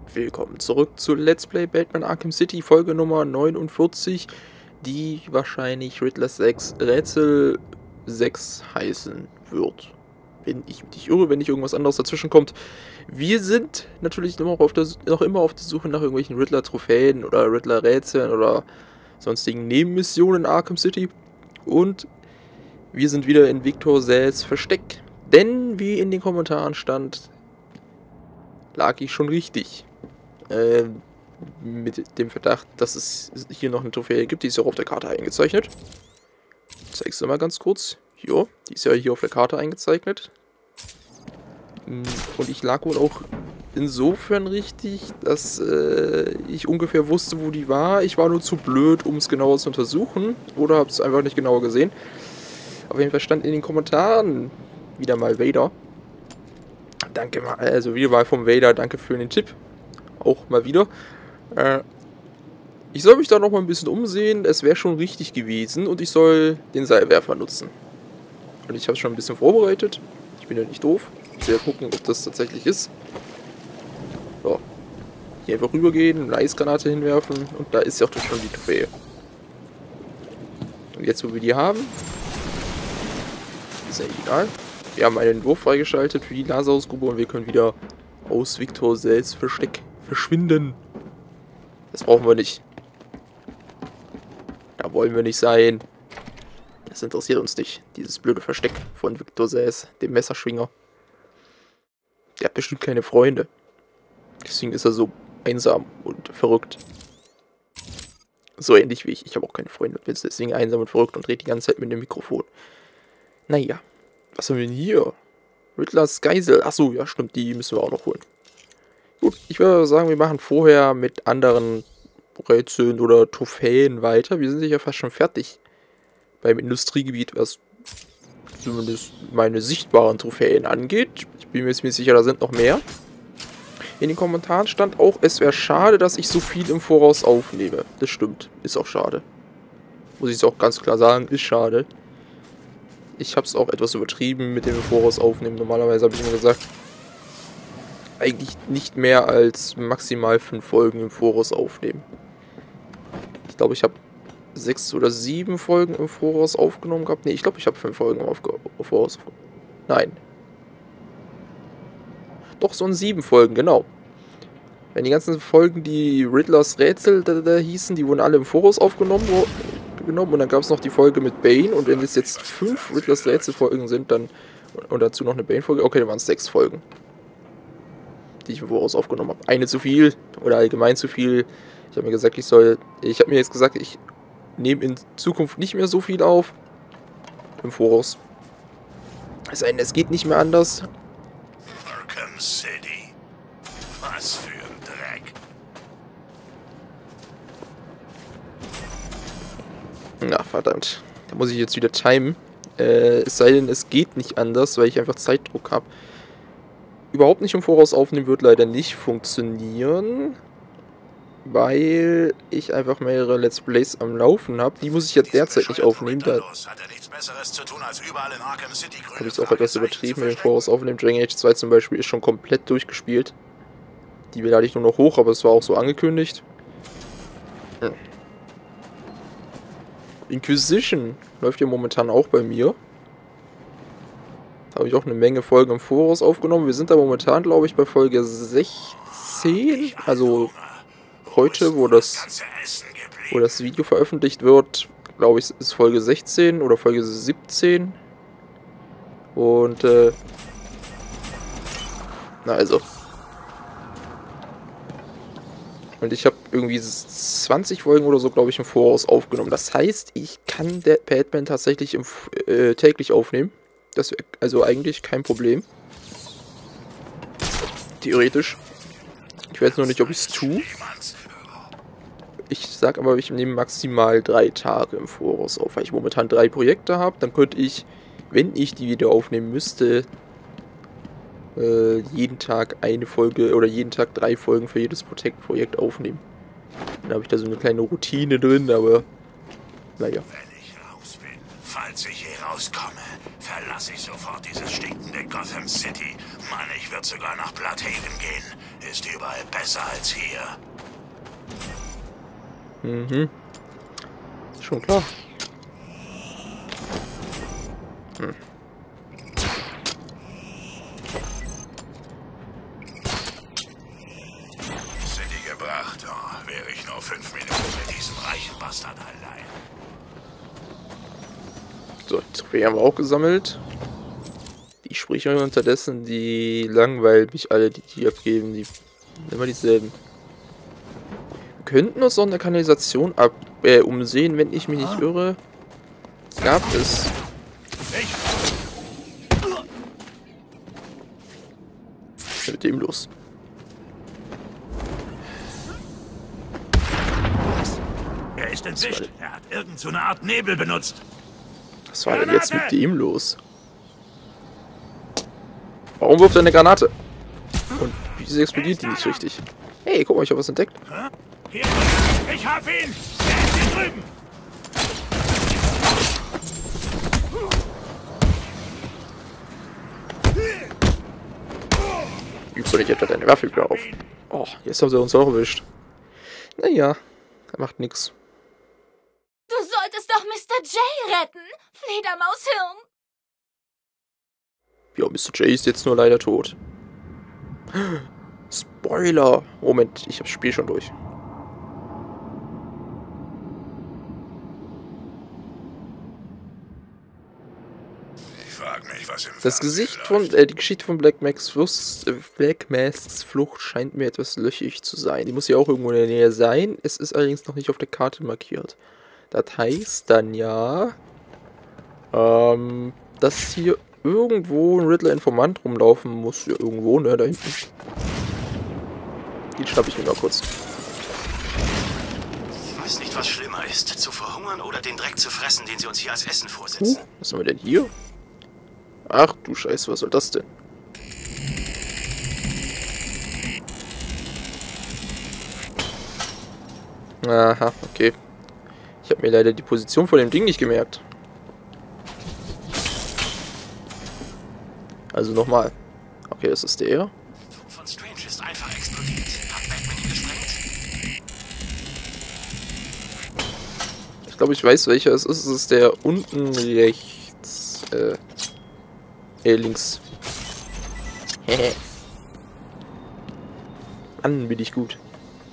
Willkommen zurück zu Let's Play Batman Arkham City, Folge Nummer 49, die wahrscheinlich Riddler's 6 Rätsel 6 heißen wird. Wenn ich mich nicht irre, wenn nicht irgendwas anderes dazwischen kommt. Wir sind natürlich noch immer auf der Suche nach irgendwelchen Riddler-Trophäen oder Riddler-Rätseln oder sonstigen Nebenmissionen in Arkham City. Und wir sind wieder in Victor Zsasz Versteck. Denn, wie in den Kommentaren stand, lag ich schon richtig. Mit dem Verdacht, dass es hier noch eine Trophäe gibt. Die ist ja auch auf der Karte eingezeichnet. Ich zeige es mal ganz kurz. Hier, die ist ja hier auf der Karte eingezeichnet. Und ich lag wohl auch insofern richtig, dass ich ungefähr wusste, wo die war. Ich war nur zu blöd, um es genauer zu untersuchen. Oder habe es einfach nicht genauer gesehen. Auf jeden Fall stand in den Kommentaren wieder mal Vader. Danke mal, also wieder mal vom Vader, danke für den Tipp. Auch mal wieder. Ich soll mich da noch mal ein bisschen umsehen. Es wäre schon richtig gewesen und ich soll den Seilwerfer nutzen. Und ich habe es schon ein bisschen vorbereitet. Ich bin ja nicht doof. Ich will gucken, ob das tatsächlich ist. So. Hier einfach rübergehen, eine Eisgranate hinwerfen und da ist ja auch schon die Trophäe. Und jetzt, wo wir die haben, ist ja egal. Wir haben einen Entwurf freigeschaltet für die Lazarusgrube und wir können wieder aus Victor Zsasz Versteck verschwinden. Das brauchen wir nicht. Da wollen wir nicht sein. Das interessiert uns nicht. Dieses blöde Versteck von Victor Zsasz, dem Messerschwinger. Der hat bestimmt keine Freunde. Deswegen ist er so einsam und verrückt. So ähnlich wie ich. Ich habe auch keine Freunde und bin deswegen einsam und verrückt und rede die ganze Zeit mit dem Mikrofon. Naja. Was haben wir denn hier? Riddlers Geisel. Achso, ja stimmt, die müssen wir auch noch holen. Gut, ich würde sagen, wir machen vorher mit anderen Rätseln oder Trophäen weiter. Wir sind ja fast schon fertig beim Industriegebiet, was zumindest meine sichtbaren Trophäen angeht. Ich bin mir jetzt sicher, da sind noch mehr. In den Kommentaren stand auch, es wäre schade, dass ich so viel im Voraus aufnehme. Das stimmt, ist auch schade. Muss ich es auch ganz klar sagen, ist schade. Ich habe es auch etwas übertrieben mit dem im Voraus aufnehmen. Normalerweise habe ich immer gesagt, eigentlich nicht mehr als maximal 5 Folgen im Voraus aufnehmen. Ich glaube, ich habe 6 oder 7 Folgen im Voraus aufgenommen gehabt. Ne, ich glaube, ich habe 5 Folgen im Voraus aufgenommen. Nein. Doch, so 7 Folgen, genau. Wenn die ganzen Folgen, die Riddlers Rätsel da hießen, die wurden alle im Voraus aufgenommen und dann gab es noch die Folge mit Bane und wenn es jetzt 5 Riddlers Rätsel-Folgen sind, dann und dazu noch eine Bane-Folge, okay, dann waren es 6 Folgen, die ich im Voraus aufgenommen habe. Eine zu viel oder allgemein zu viel. Ich habe mir gesagt, ich habe mir jetzt gesagt, ich nehme in Zukunft nicht mehr so viel auf im Voraus. Es sei denn, es geht nicht mehr anders. Arkham City. Was für ein Dreck. Na, verdammt. Da muss ich jetzt wieder timen. Es sei denn, es geht nicht anders, weil ich einfach Zeitdruck habe. Überhaupt nicht im Voraus aufnehmen wird leider nicht funktionieren. Weil ich einfach mehrere Let's Plays am Laufen habe. Die muss ich ja derzeit nicht aufnehmen. Da habe ich es auch etwas übertrieben mit dem Voraus aufnehmen. Dragon Age 2 zum Beispiel ist schon komplett durchgespielt. Die lade ich nur noch hoch, aber es war auch so angekündigt. Inquisition läuft ja momentan auch bei mir. Da habe ich auch eine Menge Folgen im Voraus aufgenommen. Wir sind da momentan, glaube ich, bei Folge 16. Also heute, wo das Video veröffentlicht wird, glaube ich, ist Folge 16 oder Folge 17. Und, na also. Und ich habe irgendwie 20 Folgen oder so, glaube ich, im Voraus aufgenommen. Das heißt, ich kann der Batman tatsächlich täglich aufnehmen. Das wäre also eigentlich kein Problem. Theoretisch. Ich weiß nur nicht, ob ich es tue. Ich sag aber, ich nehme maximal 3 Tage im Voraus auf, weil ich momentan 3 Projekte habe. Dann könnte ich, wenn ich die wieder aufnehmen müsste, jeden Tag eine Folge oder jeden Tag 3 Folgen für jedes Projekt aufnehmen. Dann habe ich da so eine kleine Routine drin, aber naja. Wenn ich raus bin, falls ich hier rauskomme, verlasse ich sofort dieses stinkende Gotham City. Mann, ich würde sogar nach Bloodhaven gehen. Ist überall besser als hier. Mhm. Schon klar. City gebracht. Oh, wäre ich nur 5 Minuten mit diesem reichen Bastard allein. So, die Trophäe haben wir auch gesammelt. Die Sprecher unterdessen, die langweilen mich alle, die abgeben. Die immer dieselben. Wir könnten uns noch eine Kanalisation umsehen, wenn ich mich nicht irre. Gab es. Was ist denn mit dem los? Er ist in Sicht. Er hat irgend so eine Art Nebel benutzt. Was war denn jetzt mit dem los? Warum wirft er eine Granate? Und wieso explodiert die nicht richtig? Hey, guck mal, ich habe was entdeckt. Hier, ich hab ihn! Er ist hier drüben! Übst du nicht etwa deine Waffe wieder auf? Oh, jetzt haben sie uns auch erwischt. Naja, er macht nix. Du solltest doch Mr. J retten, Fledermaushirn. Ja, Mr. J ist jetzt nur leider tot. Spoiler! Moment, ich habe das Spiel schon durch. Ich frag mich, was im Das Gesicht von, die Geschichte von Black Masks Flucht scheint mir etwas löchig zu sein. Die muss ja auch irgendwo in der Nähe sein. Es ist allerdings noch nicht auf der Karte markiert. Das heißt dann ja, dass hier irgendwo ein Riddler-Informant rumlaufen muss. Ja, irgendwo, ne, da hinten. Den schnapp ich mir mal kurz. Ich weiß nicht, was schlimmer ist, zu verhungern oder den Dreck zu fressen, den sie uns hier als Essen vorsetzen. Was haben wir denn hier? Ach du Scheiße, was soll das denn? Aha, okay. Ich habe mir leider die Position von dem Ding nicht gemerkt. Also nochmal. Okay, das ist der. Von Strange ist einfach explodiert. Hat Batman ihn gesprengt? Ich glaube, ich weiß, welcher es ist. Es ist der unten rechts. Links. Hehe. Mann, bin ich gut.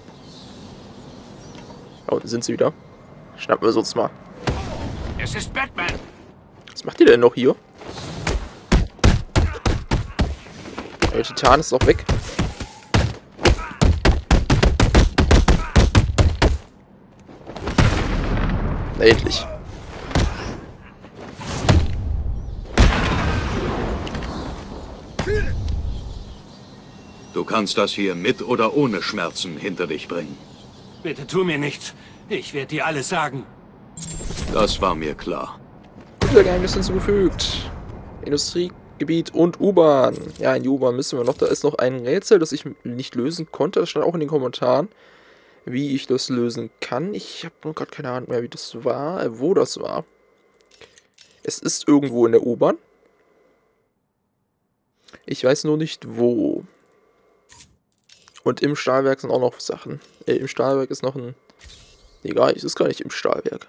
Da unten sind sie wieder. Schnappen wir sie uns mal. Es ist Batman! Was macht ihr denn noch hier? Der Titan ist auch weg. Na, endlich. Du kannst das hier mit oder ohne Schmerzen hinter dich bringen. Bitte tu mir nichts. Ich werde dir alles sagen. Das war mir klar. Geheimnis hinzugefügt. Industriegebiet und U-Bahn. Ja, in die U-Bahn müssen wir noch. Da ist noch ein Rätsel, das ich nicht lösen konnte. Das stand auch in den Kommentaren, wie ich das lösen kann. Ich habe nur gerade keine Ahnung mehr, wie das war, wo das war. Es ist irgendwo in der U-Bahn. Ich weiß nur nicht, wo. Und im Stahlwerk sind auch noch Sachen. Im Stahlwerk ist noch ein... Egal, es ist gar nicht im Stahlwerk.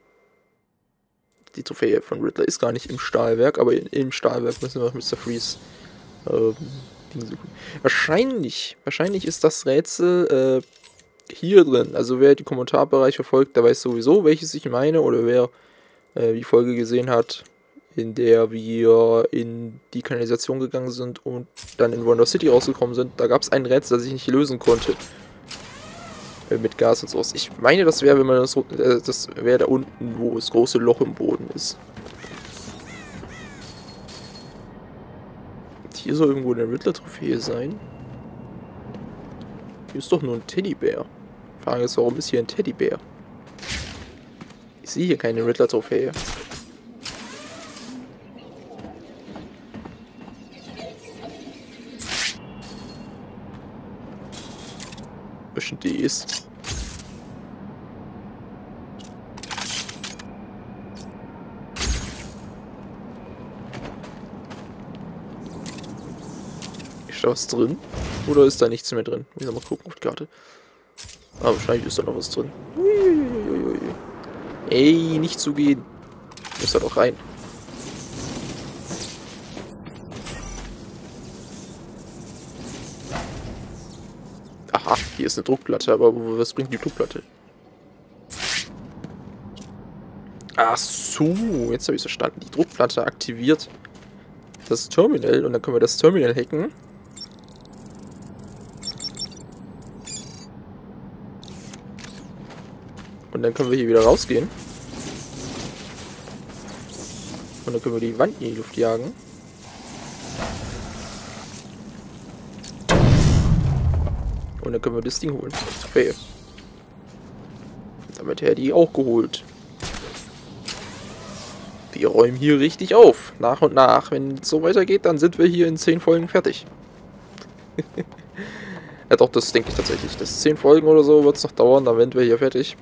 Die Trophäe von Riddler ist gar nicht im Stahlwerk, aber im Stahlwerk müssen wir noch Mr. Freeze Ding suchen. Wahrscheinlich ist das Rätsel hier drin. Also wer die Kommentarbereich verfolgt, der weiß sowieso, welches ich meine. Oder wer die Folge gesehen hat, in der wir in die Kanalisation gegangen sind und dann in Wonder City rausgekommen sind. Da gab es ein Rätsel, das ich nicht lösen konnte. Mit Gas und so. Ich meine, das wäre, wenn man das wäre da unten, wo das große Loch im Boden ist. Und hier soll irgendwo eine Riddler-Trophäe sein. Hier ist doch nur ein Teddybär. Die Frage ist, warum ist hier ein Teddybär? Ich sehe hier keine Riddler-Trophäe. Bestimmt die ist. Ist da was drin? Oder ist da nichts mehr drin? Ich will mal gucken auf die Karte. Ah, wahrscheinlich ist da noch was drin. Uiuiuiui. Ey, nicht zugehen. Muss da doch rein. Aha, hier ist eine Druckplatte, aber was bringt die Druckplatte? Ach so, jetzt habe ich es verstanden. Die Druckplatte aktiviert das Terminal und dann können wir das Terminal hacken. Und dann können wir hier wieder rausgehen. Und dann können wir die Wand in die Luft jagen. Und dann können wir das Ding holen. Okay. Damit hätte ich auch geholt. Wir räumen hier richtig auf. Nach und nach. Wenn es so weitergeht, dann sind wir hier in 10 Folgen fertig. Ja doch, das denke ich tatsächlich. Das 10 Folgen oder so wird es noch dauern, dann sind wir hier fertig.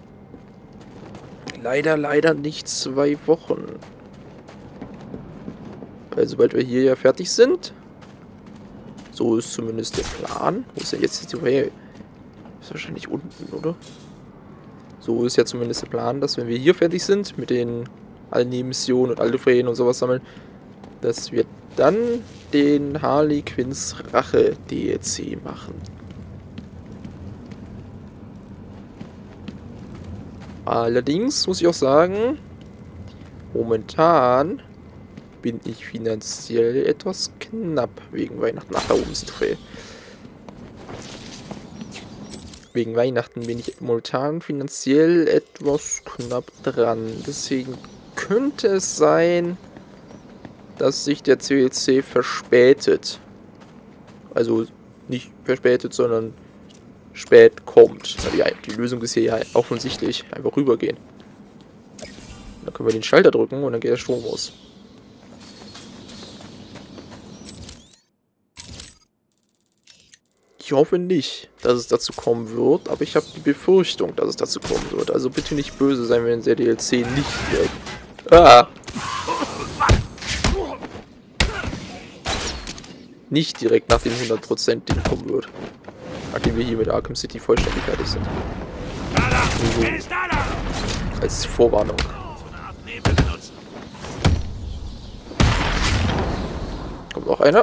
Leider nicht 2 Wochen. Weil sobald wir hier ja fertig sind, so ist zumindest der Plan. Wo ist denn jetzt die Way? Ist wahrscheinlich unten, oder? So ist ja zumindest der Plan, dass wenn wir hier fertig sind mit den allen Nebenmissionen und alle Trophäen und sowas sammeln, dass wir dann den Harley Quinns Rache DLC machen. Allerdings muss ich auch sagen, momentan bin ich finanziell etwas knapp wegen Weihnachten. Ach, da oben ist die Trophäe. Wegen Weihnachten bin ich momentan finanziell etwas knapp dran. Deswegen könnte es sein, dass sich der CLC verspätet. Also nicht verspätet, sondern spät kommt. Ja, die Lösung ist hier ja offensichtlich. Einfach rübergehen. Dann können wir den Schalter drücken und dann geht der Strom aus. Ich hoffe nicht, dass es dazu kommen wird, aber ich habe die Befürchtung, dass es dazu kommen wird. Also bitte nicht böse sein, wenn der DLC nicht direkt... Nicht direkt nach dem 100% Ding kommen wird. Nachdem wir hier mit Arkham City vollständig fertig sind. Also, als Vorwarnung. Kommt noch einer.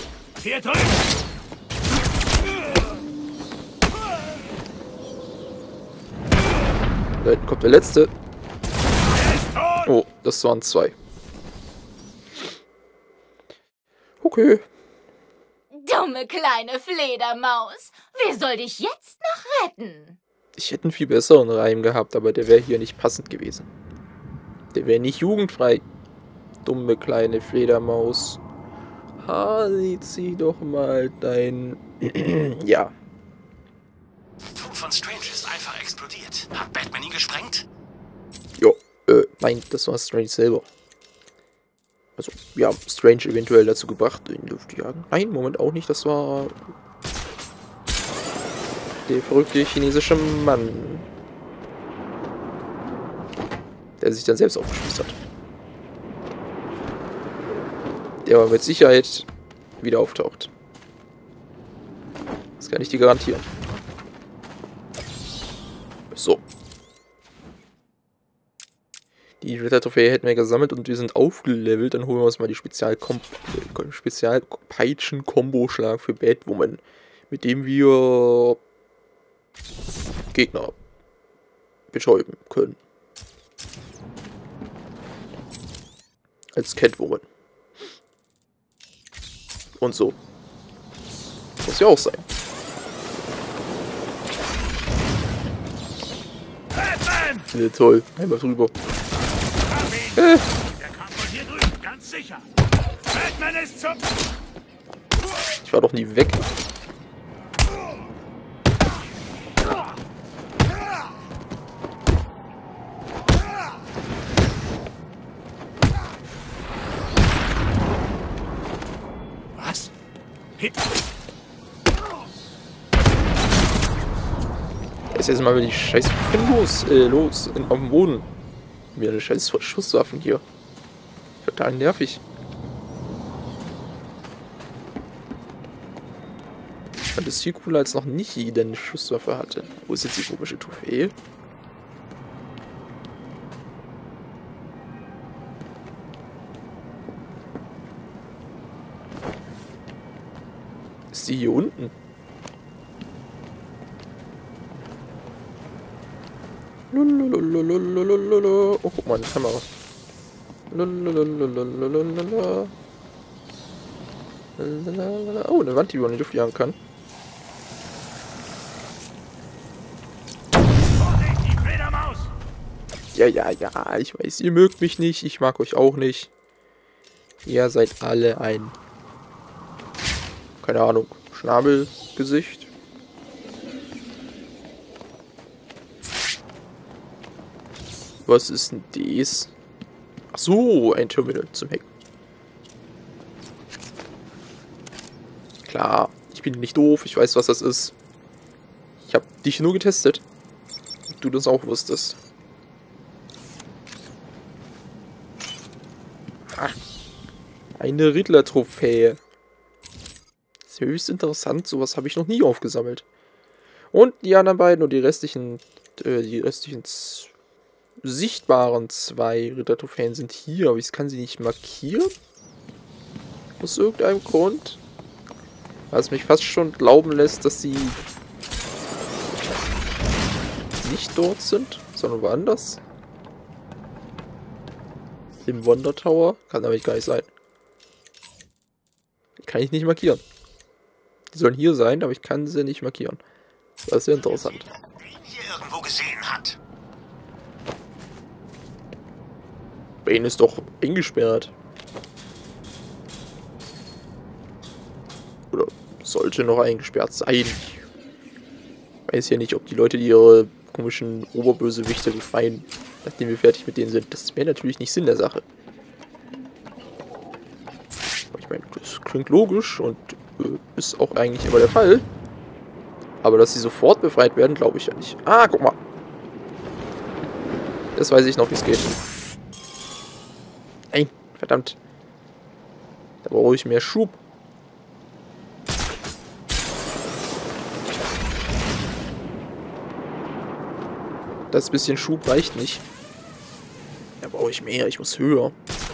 Da hinten kommt der letzte. Oh, das waren 2. Okay. Dumme kleine Fledermaus. Wer soll dich jetzt noch retten? Ich hätte einen viel besseren Reim gehabt, aber der wäre hier nicht passend gewesen. Der wäre nicht jugendfrei. Dumme kleine Fledermaus. Harley, zieh doch mal dein... ja. Funk von Strange ist einfach explodiert. Hat Batman ihn gesprengt? Jo, nein, das war Strange selber. Also, wir haben Strange eventuell dazu gebracht, in die Luft zu jagen. Nein, Moment, auch nicht, das war... der verrückte chinesische Mann. Der sich dann selbst aufgeschmissen hat. Der aber mit Sicherheit wieder auftaucht. Das kann ich dir garantieren. So. Die Ritter-Trophäe hätten wir gesammelt und wir sind aufgelevelt. Dann holen wir uns mal die Spezialpeitschen-Kombo-Schlag für Batwoman. Mit dem wir Gegner betäuben können. Als Catwoman. Und so. Muss ja auch sein. Batman! Ja, toll. Einmal drüber. Der kam von hier drüben, ganz sicher. Batman ist zum... Ich war doch nie weg. Was? Ist jetzt mal die scheiß Waffen los auf dem Boden. Wieder eine scheiß Schusswaffen hier. Total nervig. fand es viel cooler, als noch Nichi, der eine Schusswaffe hatte. Wo ist jetzt die komische Trophäe? Ist die hier unten? Oh, guck mal, eine Kamera. Oh, eine Wand, die man in die Luft jagen kann. Vorsicht, die Fledermaus! Ja, ich weiß, ihr mögt mich nicht, ich mag euch auch nicht. Ihr seid alle ein... keine Ahnung, Schnabelgesicht. Was ist denn das? Ach so, ein Terminal zum Hacken. Klar, ich bin nicht doof, ich weiß, was das ist. Ich habe dich nur getestet. Ob du das auch wusstest. Ach, eine Riddler-Trophäe. Das ist höchst interessant, sowas habe ich noch nie aufgesammelt. Und die anderen beiden und die restlichen sichtbaren 2 Ritter-Trophäen sind hier, aber ich kann sie nicht markieren. Aus irgendeinem Grund. Was mich fast schon glauben lässt, dass sie nicht dort sind, sondern woanders. Im Wonder Tower. Kann nämlich gar nicht sein. Kann ich nicht markieren. Die sollen hier sein, aber ich kann sie nicht markieren. Das ist ja interessant. Wer ihn hier irgendwo gesehen hat. Bane ist doch eingesperrt. Oder sollte noch eingesperrt sein. Ich weiß ja nicht, ob die Leute, die ihre komischen Oberbösewichte befreien, nachdem wir fertig mit denen sind. Das wäre natürlich nicht Sinn der Sache. Aber ich meine, das klingt logisch und ist auch eigentlich immer der Fall. Aber dass sie sofort befreit werden, glaube ich ja nicht. Ah, guck mal. Das weiß ich noch, wie es geht. Ey, verdammt. Da brauche ich mehr Schub. Das bisschen Schub reicht nicht. Da brauche ich mehr, ich muss höher.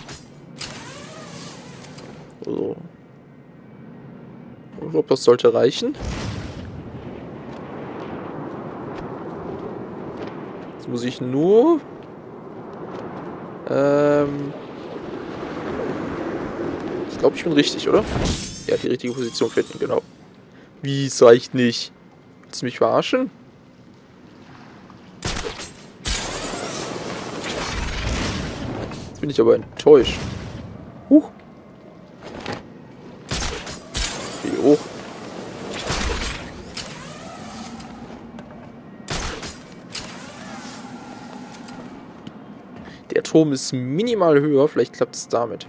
So. Ich glaube, das sollte reichen. Jetzt muss ich nur... Ich glaube, ich bin richtig, oder? Ja, die richtige Position finden, genau. Wie, es reicht nicht? Willst du mich verarschen? Jetzt bin ich aber enttäuscht. Huch. Wie hoch? Der Turm ist minimal höher, vielleicht klappt es damit.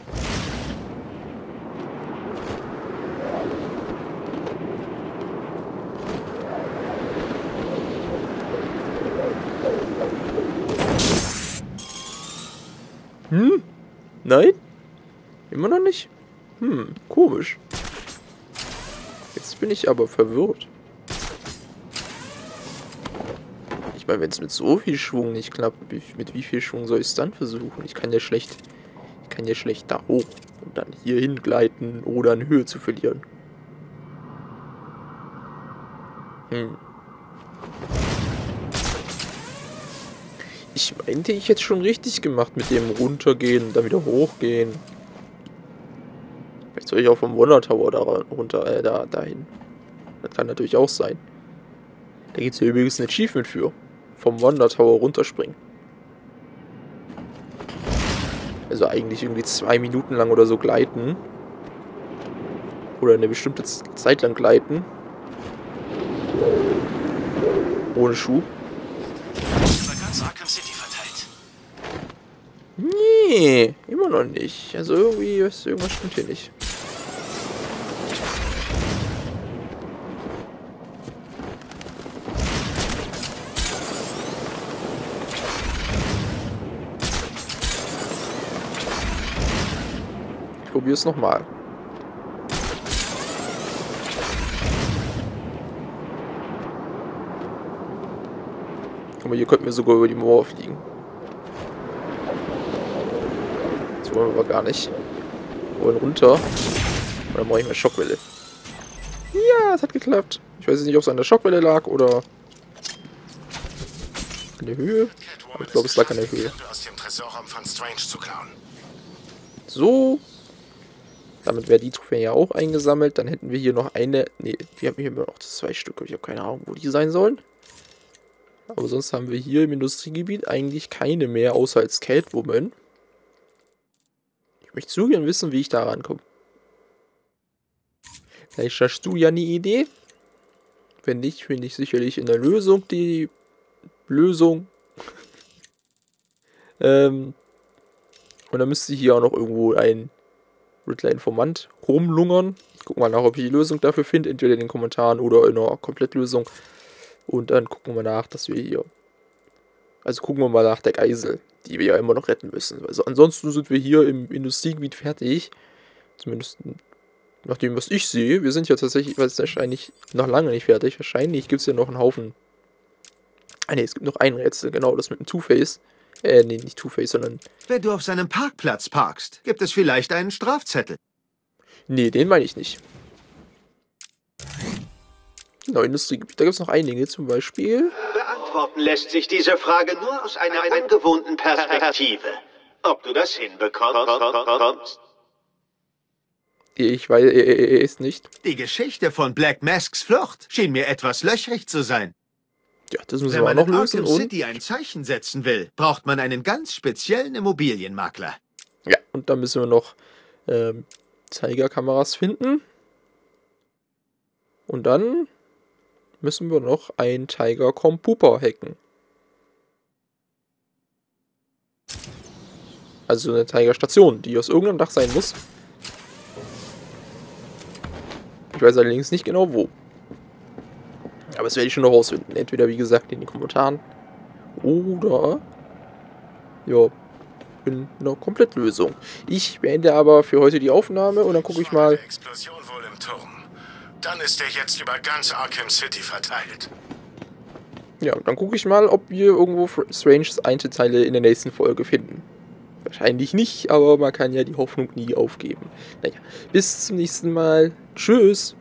Nein? Immer noch nicht? Komisch. Jetzt bin ich aber verwirrt. Ich meine, wenn es mit so viel Schwung nicht klappt, mit wie viel Schwung soll ich es dann versuchen? Ich kann ja schlecht da hoch und dann hier hingleiten, oder an Höhe zu verlieren. Ich meinte, ich hätte schon richtig gemacht mit dem runtergehen und dann wieder hochgehen. Vielleicht soll ich auch vom Wonder Tower dahin. Das kann natürlich auch sein. Da gibt es ja übrigens ein Achievement für. Vom Wonder Tower runterspringen. Also eigentlich irgendwie 2 Minuten lang oder so gleiten. Oder eine bestimmte Zeit lang gleiten. Ohne Schub. Über ganz Arkham City verteilt. Nee, immer noch nicht. Also irgendwas stimmt hier nicht. Ich probiere es nochmal. Aber hier könnten wir sogar über die Mauer fliegen. Das wollen wir aber gar nicht. Wir wollen runter. Und dann mache ich mal Schockwelle. Ja, es hat geklappt. Ich weiß jetzt nicht, ob es an der Schockwelle lag oder an der Höhe. Aber ich glaube, es lag an der Höhe. Aus dem Tresorraum von Strange zu klauen. So. Damit wäre die Trophäe ja auch eingesammelt. Dann hätten wir hier noch eine. Ne, wir haben hier immer noch 2 Stück. Ich habe keine Ahnung, wo die sein sollen. Aber sonst haben wir hier im Industriegebiet eigentlich keine mehr, außer als Catwoman. Ich möchte zu gern wissen, wie ich da rankomme. Vielleicht hast du ja eine Idee. Wenn nicht, finde ich sicherlich in der Lösung die Lösung. Und dann müsste hier auch noch irgendwo ein Riddler-Informant rumlungern. Ich gucke mal nach, ob ich die Lösung dafür finde. Entweder in den Kommentaren oder in einer Komplettlösung. Und dann gucken wir nach, dass wir hier... Also gucken wir mal nach der Geisel, die wir ja immer noch retten müssen. Also ansonsten sind wir hier im Industriegebiet fertig. Zumindest nach dem, was ich sehe. Wir sind ja tatsächlich wahrscheinlich noch lange nicht fertig. Wahrscheinlich gibt es ja noch einen Haufen... Ah ne, es gibt noch ein Rätsel, genau, das mit dem Two-Face. Nee, nicht Two-Face, sondern... Wenn du auf seinem Parkplatz parkst, gibt es vielleicht einen Strafzettel. Nee, den meine ich nicht. Genau, Industriegebiet. Da gibt es noch einige, zum Beispiel... Beantworten lässt sich diese Frage nur aus einer ungewohnten Perspektive. Ob du das hinbekommst? Ich weiß nicht. Die Geschichte von Black Masks Flucht schien mir etwas löchrig zu sein. Ja, das müssen Wenn wir auch man noch in lösen. Arkham Und City ein Zeichen setzen will, braucht man einen ganz speziellen Immobilienmakler. ja, und dann müssen wir noch Zeigerkameras finden. Und dann müssen wir noch ein Tiger Computer hacken. Also eine Tiger-Station, die aus irgendeinem Dach sein muss. Ich weiß allerdings nicht genau wo. Aber das werde ich schon noch rausfinden. Entweder, wie gesagt, in den Kommentaren. Oder ja, in einer Komplettlösung. Ich beende aber für heute die Aufnahme und dann gucke ich mal. Explosion wohl im Turm. Dann ist er jetzt über ganz Arkham City verteilt. Ja, dann gucke ich mal, ob wir irgendwo Stranges Einzelteile in der nächsten Folge finden. Wahrscheinlich nicht, aber man kann ja die Hoffnung nie aufgeben. Naja, bis zum nächsten Mal. Tschüss.